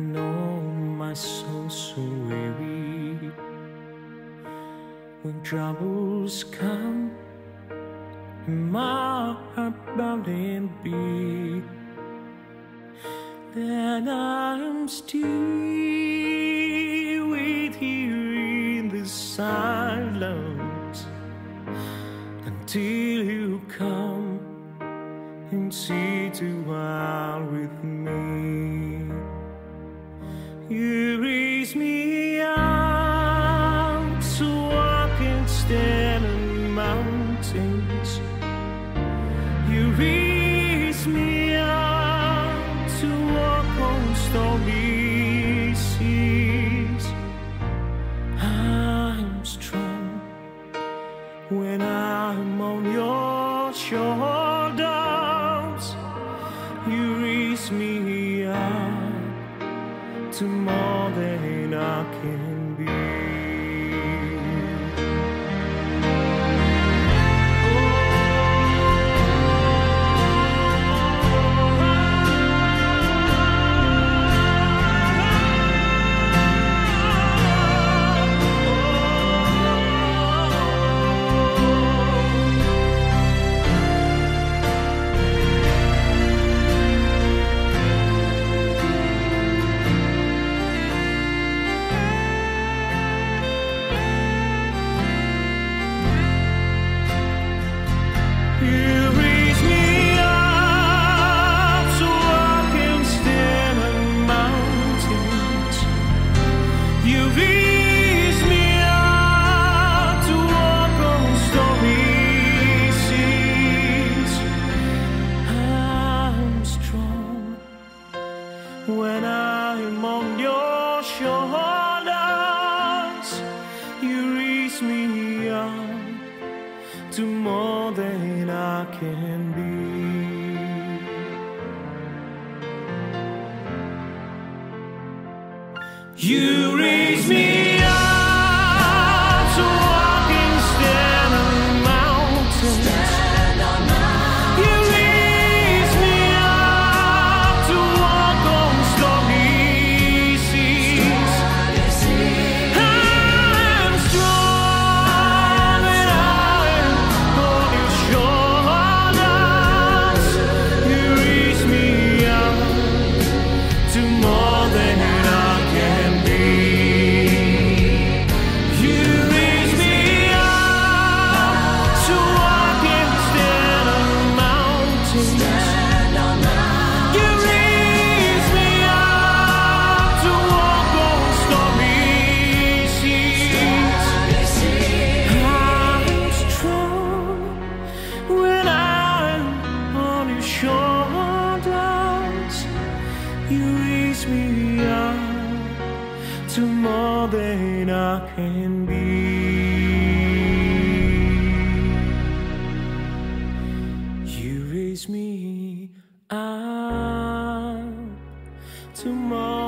know my soul's so weary. When troubles come and my heart bound and beat, then I'm still with you in the silence until you come and sit a while with me. You raise me up so I can stand on mountains. You raise me up to walk on stormy seas. I'm strong when I'm on your shoulders. You raise me up to more than I can be. When I'm on your shoulders, you raise me up to more than I can be. You raise me up so I can stand on mountains. You raise me up to walk on stormy seas. I'm strong and I'm on your shoulders. You raise me up to more than I can be. You raise me up so I can stand on mountains. You raise me up to walk on stormy seas. I'm strong when I'm on your shoulders. You raise me up to more than I can be. You raise me up to more